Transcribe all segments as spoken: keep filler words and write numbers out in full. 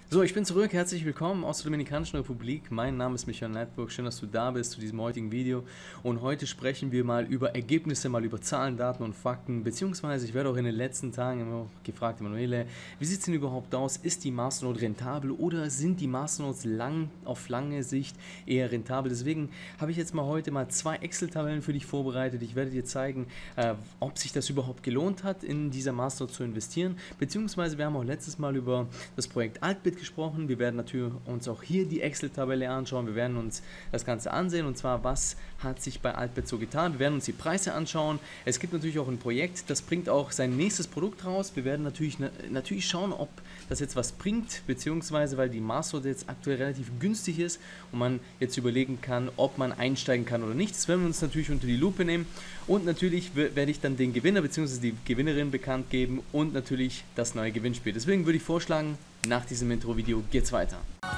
So, ich bin zurück. Herzlich willkommen aus der Dominikanischen Republik. Mein Name ist Michael Neidburg. Schön, dass du da bist zu diesem heutigen Video. Und heute sprechen wir mal über Ergebnisse, mal über Zahlen, Daten und Fakten. Beziehungsweise, ich werde auch in den letzten Tagen immer gefragt, Emanuele, wie sieht es denn überhaupt aus? Ist die Masternode rentabel oder sind die Masternodes lang, auf lange Sicht eher rentabel? Deswegen habe ich jetzt mal heute mal zwei Excel-Tabellen für dich vorbereitet. Ich werde dir zeigen, äh, ob sich das überhaupt gelohnt hat, in dieser Masternode zu investieren. Beziehungsweise, wir haben auch letztes Mal über das Projekt Altbit gesprochen. Wir werden natürlich uns auch hier die Excel-Tabelle anschauen. Wir werden uns das Ganze ansehen, und zwar, was hat sich bei Altbit so getan. Wir werden uns die Preise anschauen. Es gibt natürlich auch ein Projekt, das bringt auch sein nächstes Produkt raus. Wir werden natürlich, natürlich schauen, ob das jetzt was bringt, beziehungsweise, weil die Masternode jetzt aktuell relativ günstig ist und man jetzt überlegen kann, ob man einsteigen kann oder nicht. Das werden wir uns natürlich unter die Lupe nehmen, und natürlich werde ich dann den Gewinner bzw. die Gewinnerin bekannt geben und natürlich das neue Gewinnspiel. Deswegen würde ich vorschlagen, nach diesem Intro-Video geht's weiter.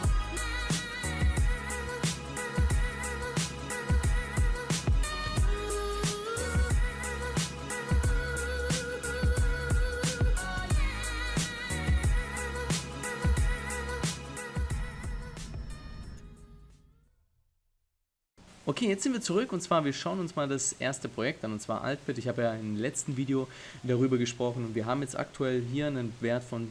Okay, jetzt sind wir zurück, und zwar wir schauen uns mal das erste Projekt an, und zwar Altbit. Ich habe ja im letzten Video darüber gesprochen, und wir haben jetzt aktuell hier einen Wert von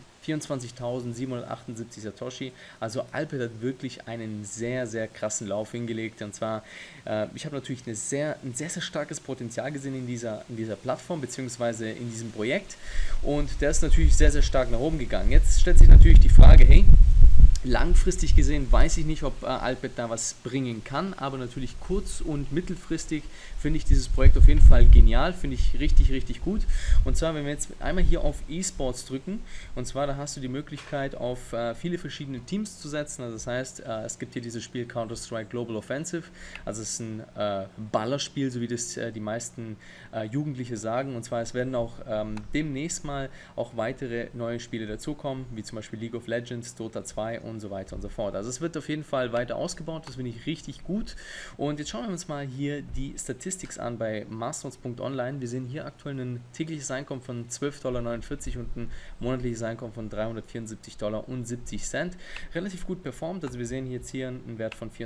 vierundzwanzigtausendsiebenhundertachtundsiebzig Satoshi. Also Altbit hat wirklich einen sehr, sehr krassen Lauf hingelegt, und zwar, äh, ich habe natürlich eine sehr, ein sehr, sehr starkes Potenzial gesehen in dieser, in dieser Plattform, beziehungsweise in diesem Projekt, und der ist natürlich sehr, sehr stark nach oben gegangen. Jetzt stellt sich natürlich die Frage, hey, langfristig gesehen weiß ich nicht, ob äh, Altbit da was bringen kann, aber natürlich kurz- und mittelfristig finde ich dieses Projekt auf jeden Fall genial, finde ich richtig, richtig gut. Und zwar, wenn wir jetzt einmal hier auf E-Sports drücken, und zwar, da hast du die Möglichkeit, auf äh, viele verschiedene Teams zu setzen. Also das heißt, äh, es gibt hier dieses Spiel Counter-Strike Global Offensive, also es ist ein äh, Ballerspiel, so wie das äh, die meisten äh, Jugendliche sagen. Und zwar, es werden auch ähm, demnächst mal auch weitere neue Spiele dazukommen, wie zum Beispiel League of Legends, Dota zwei und so weiter und so fort. Also es wird auf jeden Fall weiter ausgebaut, das finde ich richtig gut. Und jetzt schauen wir uns mal hier die Statistiken an bei Masternodes Punkt online. Wir sehen hier aktuell ein tägliches Einkommen von zwölf Komma neunundvierzig Dollar und ein monatliches Einkommen von dreihundertvierundsiebzig Dollar und siebzig Cent. Relativ gut performt, also wir sehen jetzt hier einen Wert von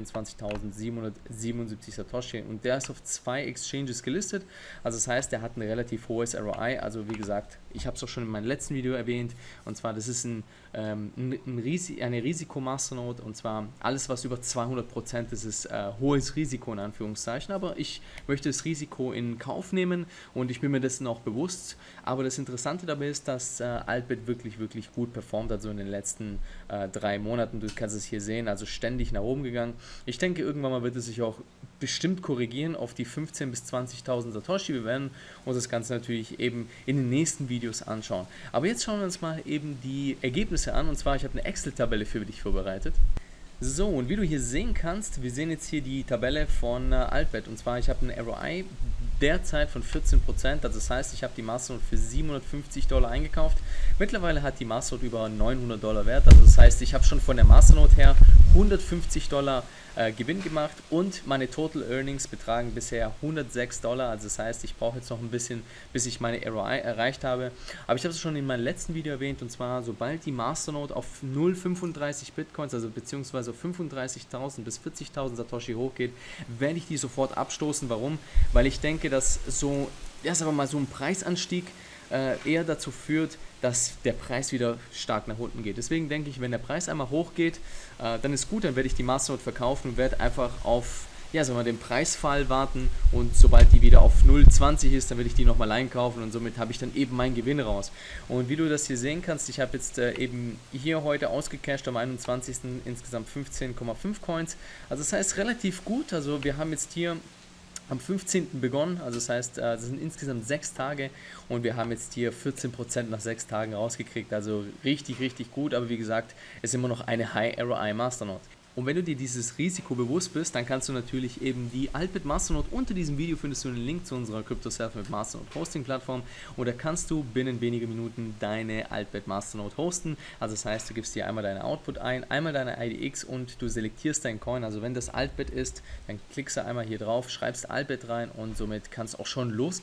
vierundzwanzigtausendsiebenhundertsiebenundsiebzig Satoshi, und der ist auf zwei Exchanges gelistet. Also das heißt, der hat ein relativ hohes R O I. Also wie gesagt, ich habe es auch schon in meinem letzten Video erwähnt, und zwar, das ist ein, ähm, ein, ein Risi eine Risikomasternode, und zwar alles, was über zweihundert Prozent ist, ist äh, hohes Risiko in Anführungszeichen, aber ich möchte das Risiko in Kauf nehmen, und ich bin mir dessen auch bewusst. Aber das Interessante dabei ist, dass äh, Altbit wirklich, wirklich gut performt, also in den letzten äh, drei Monaten. Du kannst es hier sehen, also ständig nach oben gegangen. Ich denke, irgendwann mal wird es sich auch bestimmt korrigieren auf die fünfzehntausend bis zwanzigtausend Satoshi. Wir werden uns das Ganze natürlich eben in den nächsten Videos anschauen. Aber jetzt schauen wir uns mal eben die Ergebnisse an, und zwar, ich habe eine Excel-Tabelle für dich vorbereitet. So, und wie du hier sehen kannst, wir sehen jetzt hier die Tabelle von äh, Altbit, und zwar, ich habe einen R O I derzeit von vierzehn Prozent, also das heißt, ich habe die Masternode für siebenhundertfünfzig Dollar eingekauft. Mittlerweile hat die Masternode über neunhundert Dollar Wert, also das heißt, ich habe schon von der Masternode her hundertfünfzig Dollar äh, Gewinn gemacht, und meine Total Earnings betragen bisher hundertsechs Dollar, also das heißt, ich brauche jetzt noch ein bisschen, bis ich meine R O I erreicht habe. Aber ich habe es schon in meinem letzten Video erwähnt, und zwar, sobald die Masternode auf null Komma fünfunddreißig Bitcoins, also beziehungsweise auf fünfunddreißigtausend bis vierzigtausend Satoshi hochgeht, werde ich die sofort abstoßen. Warum? Weil ich denke, dass so, ja, sagen wir mal, so ein Preisanstieg äh, eher dazu führt, dass der Preis wieder stark nach unten geht. Deswegen denke ich, wenn der Preis einmal hochgeht, äh, dann ist gut, dann werde ich die Masternode verkaufen und werde einfach auf, ja, sagen wir mal, den Preisfall warten, und sobald die wieder auf null Komma zwanzig ist, dann werde ich die nochmal einkaufen, und somit habe ich dann eben meinen Gewinn raus. Und wie du das hier sehen kannst, ich habe jetzt äh, eben hier heute ausgecasht am einundzwanzigsten insgesamt fünfzehn Komma fünf Coins. Also das heißt relativ gut, also wir haben jetzt hier am fünfzehnten begonnen, also das heißt, das sind insgesamt sechs Tage, und wir haben jetzt hier vierzehn Prozent nach sechs Tagen rausgekriegt, also richtig, richtig gut, aber wie gesagt, ist immer noch eine High R O I Masternode. Und wenn du dir dieses Risiko bewusst bist, dann kannst du natürlich eben die Altbit Masternode, unter diesem Video findest du einen Link zu unserer Crypto Selfmade Masternode Hosting Plattform, und da kannst du binnen weniger Minuten deine Altbit Masternode hosten. Also das heißt, du gibst dir einmal deine Output ein, einmal deine I D X, und du selektierst deinen Coin. Also wenn das Altbit ist, dann klickst du einmal hier drauf, schreibst Altbit rein, und somit kann es auch schon losgehen.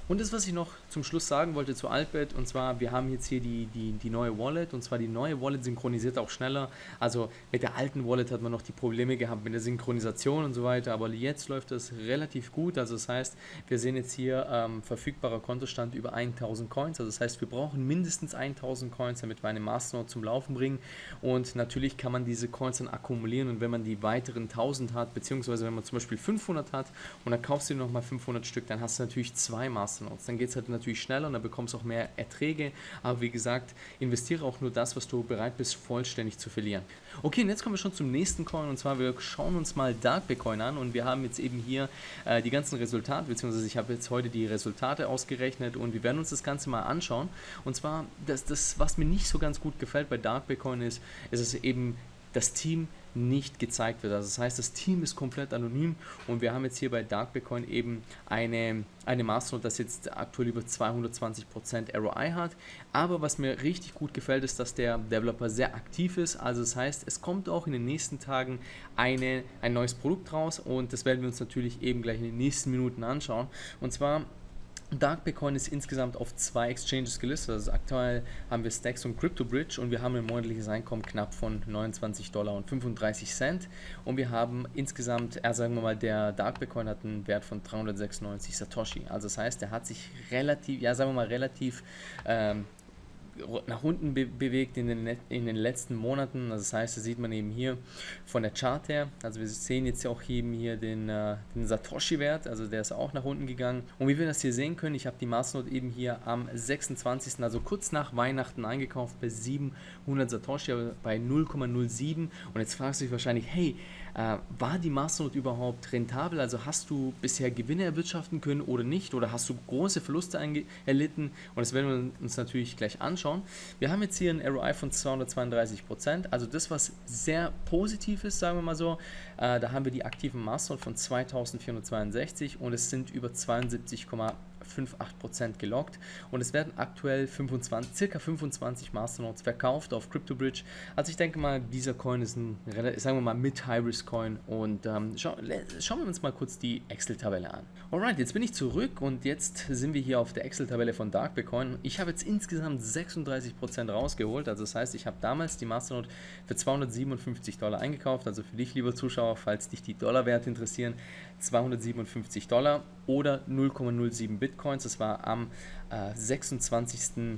Und das, was ich noch zum Schluss sagen wollte zu Altbet, und zwar, wir haben jetzt hier die, die, die neue Wallet, und zwar die neue Wallet synchronisiert auch schneller. Also mit der alten Wallet hat man noch die Probleme gehabt mit der Synchronisation und so weiter, aber jetzt läuft das relativ gut. Also das heißt, wir sehen jetzt hier ähm, verfügbarer Kontostand über tausend Coins. Also das heißt, wir brauchen mindestens tausend Coins, damit wir eine Masternode zum Laufen bringen. Und natürlich kann man diese Coins dann akkumulieren, und wenn man die weiteren tausend hat, beziehungsweise wenn man zum Beispiel fünfhundert hat und dann kaufst du nochmal fünfhundert Stück, dann hast du natürlich zwei Masternodes. Dann geht es halt natürlich schneller und dann bekommst du auch mehr Erträge. Aber wie gesagt, investiere auch nur das, was du bereit bist, vollständig zu verlieren. Okay, und jetzt kommen wir schon zum nächsten Coin, und zwar wir schauen uns mal Dark Bitcoin an, und wir haben jetzt eben hier äh, die ganzen Resultate, beziehungsweise ich habe jetzt heute die Resultate ausgerechnet, und wir werden uns das Ganze mal anschauen. Und zwar, das, das was mir nicht so ganz gut gefällt bei Dark Bitcoin ist, ist es eben, das Team nicht gezeigt wird. Also das heißt, das Team ist komplett anonym, und wir haben jetzt hier bei Dark Bitcoin eben eine, eine Masternode, das jetzt aktuell über zweihundertzwanzig Prozent R O I hat. Aber was mir richtig gut gefällt, ist, dass der Developer sehr aktiv ist. Also das heißt, es kommt auch in den nächsten Tagen eine, ein neues Produkt raus, und das werden wir uns natürlich eben gleich in den nächsten Minuten anschauen. Und zwar Dark Bitcoin ist insgesamt auf zwei Exchanges gelistet. Also aktuell haben wir Stacks und CryptoBridge, und wir haben ein monatliches Einkommen knapp von neunundzwanzig Dollar und fünfunddreißig Cent, und wir haben insgesamt, äh, sagen wir mal, der Dark Bitcoin hat einen Wert von dreihundertsechsundneunzig Satoshi. Also das heißt, der hat sich relativ, ja sagen wir mal relativ ähm, nach unten be bewegt in den, in den letzten Monaten. Also das heißt, das sieht man eben hier von der Chart her. Also wir sehen jetzt auch eben hier den, äh, den Satoshi-Wert, also der ist auch nach unten gegangen. Und wie wir das hier sehen können, ich habe die Masternode eben hier am sechsundzwanzigsten, also kurz nach Weihnachten, eingekauft bei siebenhundert Satoshi, aber bei null Komma null sieben. Und jetzt fragst du dich wahrscheinlich, hey, äh, war die Masternode überhaupt rentabel? Also hast du bisher Gewinne erwirtschaften können oder nicht? Oder hast du große Verluste erlitten? Und das werden wir uns natürlich gleich anschauen. Wir haben jetzt hier ein R O I von zweihundertzweiunddreißig Prozent, also das, was sehr positiv ist, sagen wir mal so. Äh, da haben wir die aktiven Masternode von zweitausendvierhundertzweiundsechzig, und es sind über zweiundsiebzig Komma fünfundachtzig Prozent gelockt, und es werden aktuell fünfundzwanzig, circa fünfundzwanzig Masternodes verkauft auf CryptoBridge. Also ich denke mal, dieser Coin ist ein, sagen wir mal, Mid-High-Risk-Coin, und ähm, schau, schauen wir uns mal kurz die Excel-Tabelle an. Alright, jetzt bin ich zurück, und jetzt sind wir hier auf der Excel-Tabelle von Dark Bitcoin. Ich habe jetzt insgesamt sechsunddreißig Prozent rausgeholt, also das heißt, ich habe damals die Masternode für zweihundertsiebenundfünfzig Dollar eingekauft, also für dich, lieber Zuschauer, falls dich die Dollarwerte interessieren, zweihundertsiebenundfünfzig Dollar oder null Komma null sieben Bitcoins. Das war am äh, sechsundzwanzigsten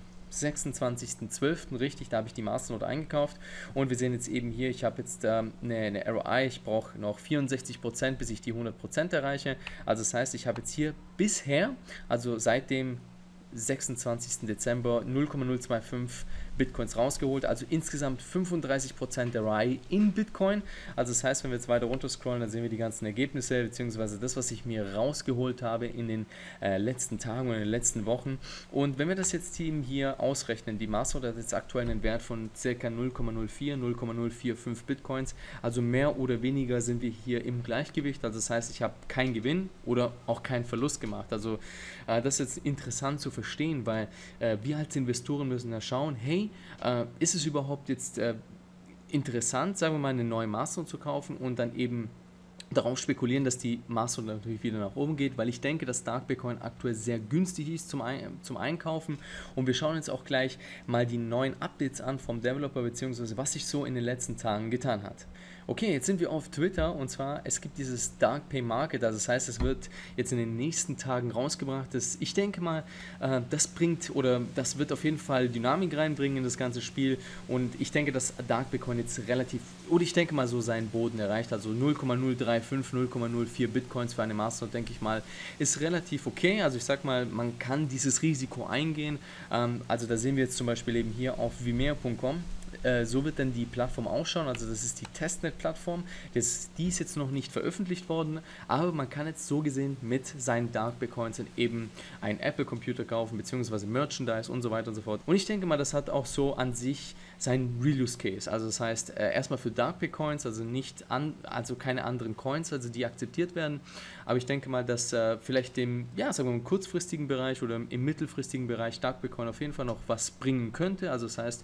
zwölften richtig, da habe ich die Masternode eingekauft, und wir sehen jetzt eben hier, ich habe jetzt ähm, eine, eine R O I, ich brauche noch vierundsechzig Prozent, bis ich die hundert Prozent erreiche. Also das heißt, ich habe jetzt hier bisher, also seit dem sechsundzwanzigsten Dezember null Komma null fünfundzwanzig Bitcoins rausgeholt, also insgesamt fünfunddreißig Prozent der R O I in Bitcoin. Also das heißt, wenn wir jetzt weiter runter scrollen, dann sehen wir die ganzen Ergebnisse, beziehungsweise das, was ich mir rausgeholt habe in den äh, letzten Tagen und in den letzten Wochen. Und wenn wir das jetzt hier ausrechnen, die Masternode hat jetzt aktuell einen Wert von ca. null Komma null vier, null Komma null fünfundvierzig Bitcoins, also mehr oder weniger sind wir hier im Gleichgewicht. Also das heißt, ich habe keinen Gewinn oder auch keinen Verlust gemacht. Also äh, das ist jetzt interessant zu verstehen, weil äh, wir als Investoren müssen da schauen, hey, Äh, ist es überhaupt jetzt äh, interessant, sagen wir mal, eine neue Masternode zu kaufen und dann eben darauf spekulieren, dass die Masternode natürlich wieder nach oben geht, weil ich denke, dass Dark Bitcoin aktuell sehr günstig ist zum, Ein zum Einkaufen, und wir schauen jetzt auch gleich mal die neuen Updates an vom Developer, beziehungsweise was sich so in den letzten Tagen getan hat. Okay, jetzt sind wir auf Twitter, und zwar, es gibt dieses Dark Pay Market, also das heißt, es wird jetzt in den nächsten Tagen rausgebracht. Das, ich denke mal, äh, das bringt, oder das wird auf jeden Fall Dynamik reinbringen in das ganze Spiel, und ich denke, dass Dark Bitcoin jetzt relativ, oder ich denke mal, so seinen Boden erreicht, also null Komma null drei fünf, null Komma null vier Bitcoins für eine Masternode, denke ich mal, ist relativ okay. Also ich sag mal, man kann dieses Risiko eingehen, ähm, also da sehen wir jetzt zum Beispiel eben hier auf vimeo punkt com. So wird dann die Plattform ausschauen, also das ist die Testnet-Plattform, die ist jetzt noch nicht veröffentlicht worden, aber man kann jetzt so gesehen mit seinen Dark Bitcoins eben einen Apple-Computer kaufen, beziehungsweise Merchandise und so weiter und so fort. Und ich denke mal, das hat auch so an sich seinen Real-Use-Case, also das heißt, äh, erstmal für Dark Bitcoins, also nicht an, also keine anderen Coins, also die akzeptiert werden, aber ich denke mal, dass äh, vielleicht dem, ja, sagen wir mal, im kurzfristigen Bereich oder im mittelfristigen Bereich Dark Bitcoin auf jeden Fall noch was bringen könnte, also das heißt,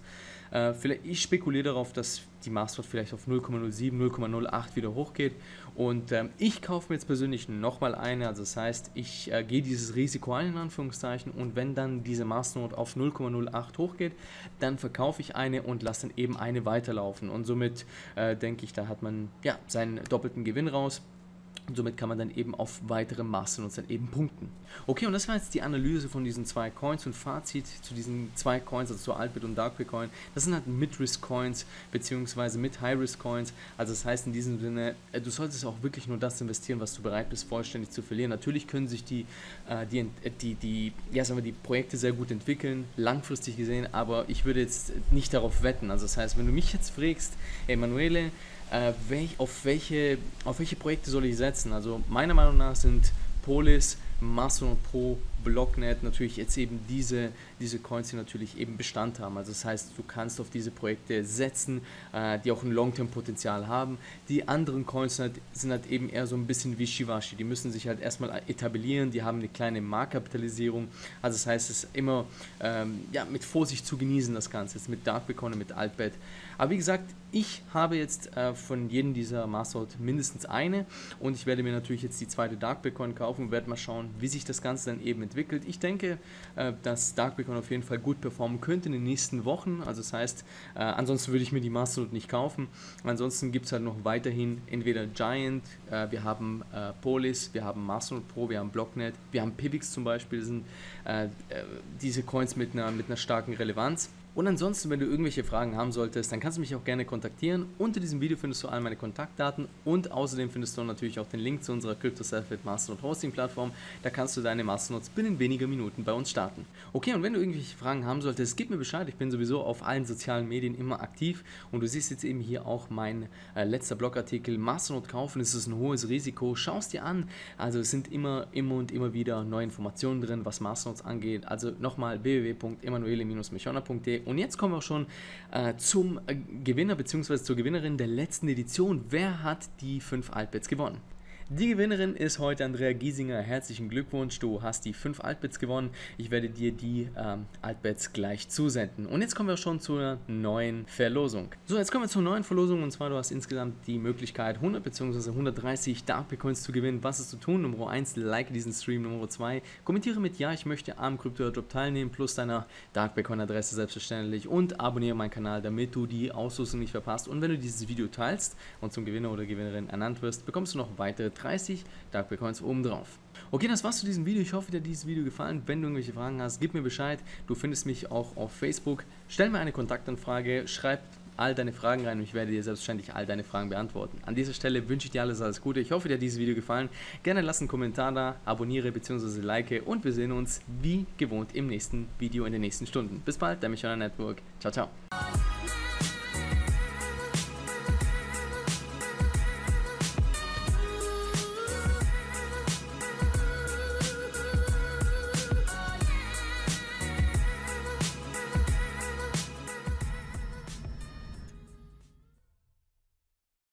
Äh, vielleicht, ich spekuliere darauf, dass die Masternote vielleicht auf null Komma null sieben, null Komma null acht wieder hochgeht. Und ähm, ich kaufe mir jetzt persönlich nochmal eine. Also das heißt, ich äh, gehe dieses Risiko ein, in Anführungszeichen. Und wenn dann diese Masternote auf null Komma null acht hochgeht, dann verkaufe ich eine und lasse dann eben eine weiterlaufen. Und somit äh, denke ich, da hat man ja seinen doppelten Gewinn raus. Und somit kann man dann eben auf weitere Masternotes dann eben punkten. Okay, und das war jetzt die Analyse von diesen zwei Coins und Fazit zu diesen zwei Coins, also zu Altbit und Darkbitcoin. Das sind halt Mid-Risk-Coins beziehungsweise Mid-High-Risk-Coins. Also das heißt in diesem Sinne, du solltest auch wirklich nur das investieren, was du bereit bist, vollständig zu verlieren. Natürlich können sich die, die, die, die, ja, sagen wir, die Projekte sehr gut entwickeln, langfristig gesehen, aber ich würde jetzt nicht darauf wetten. Also das heißt, wenn du mich jetzt fragst, Emanuele, Äh, welch, auf, welche, auf welche Projekte soll ich setzen? Also meiner Meinung nach sind Polis, Mastodon Pro, Blocknet natürlich jetzt eben diese, diese Coins, die natürlich eben Bestand haben. Also das heißt, du kannst auf diese Projekte setzen, äh, die auch ein Long-Term-Potenzial haben. Die anderen Coins sind halt, sind halt eben eher so ein bisschen wie Shivashi. Die müssen sich halt erstmal etablieren, die haben eine kleine Marktkapitalisierung. Also das heißt, es ist immer ähm, ja, mit Vorsicht zu genießen, das Ganze. Jetzt mit Darkbitcoin und mit Altbet. Aber wie gesagt, ich habe jetzt äh, von jedem dieser Masternote mindestens eine und ich werde mir natürlich jetzt die zweite Darkbitcoin kaufen und werde mal schauen, wie sich das Ganze dann eben entwickelt. Ich denke, äh, dass Darkbitcoin auf jeden Fall gut performen könnte in den nächsten Wochen. Also das heißt, äh, ansonsten würde ich mir die Masternote nicht kaufen. Ansonsten gibt es halt noch weiterhin entweder Giant, äh, wir haben äh, Polis, wir haben Masternote Pro, wir haben Blocknet, wir haben Pivix zum Beispiel, das sind äh, äh, diese Coins mit einer, mit einer starken Relevanz. Und ansonsten, wenn du irgendwelche Fragen haben solltest, dann kannst du mich auch gerne kontaktieren. Unter diesem Video findest du all meine Kontaktdaten und außerdem findest du natürlich auch den Link zu unserer Crypto Selfmade Masternote Hosting Plattform. Da kannst du deine Masternotes binnen weniger Minuten bei uns starten. Okay, und wenn du irgendwelche Fragen haben solltest, gib mir Bescheid. Ich bin sowieso auf allen sozialen Medien immer aktiv und du siehst jetzt eben hier auch mein äh, letzter Blogartikel. Masternote kaufen, es ist ein hohes Risiko. Schau es dir an. Also es sind immer, immer und immer wieder neue Informationen drin, was Masternotes angeht. Also nochmal w w w punkt emanuele Bindestrich mechona punkt de. Und jetzt kommen wir auch schon äh, zum äh, Gewinner bzw. zur Gewinnerin der letzten Edition. Wer hat die fünf Altbits gewonnen? Die Gewinnerin ist heute Andrea Giesinger. Herzlichen Glückwunsch, du hast die fünf Altbits gewonnen. Ich werde dir die ähm, Altbits gleich zusenden. Und jetzt kommen wir schon zur neuen Verlosung. So, jetzt kommen wir zur neuen Verlosung und zwar du hast insgesamt die Möglichkeit hundert bzw. hundertdreißig Darkbitcoins zu gewinnen. Was ist zu tun? Nummer eins, like diesen Stream. Nummer zwei, kommentiere mit Ja, ich möchte am Krypto-Drop teilnehmen plus deiner Darkbitcoin-Adresse selbstverständlich und abonniere meinen Kanal, damit du die Auslosung nicht verpasst. Und wenn du dieses Video teilst und zum Gewinner oder Gewinnerin ernannt wirst, bekommst du noch weitere dreißig Darkbitcoins oben drauf. Okay, das war's zu diesem Video. Ich hoffe, dir hat dieses Video gefallen. Wenn du irgendwelche Fragen hast, gib mir Bescheid. Du findest mich auch auf Facebook. Stell mir eine Kontaktanfrage, schreib all deine Fragen rein und ich werde dir selbstverständlich all deine Fragen beantworten. An dieser Stelle wünsche ich dir alles, alles Gute. Ich hoffe, dir hat dieses Video gefallen. Gerne lass einen Kommentar da, abonniere bzw. like und wir sehen uns wie gewohnt im nächsten Video in den nächsten Stunden. Bis bald, dein Mechona Network. Ciao, ciao.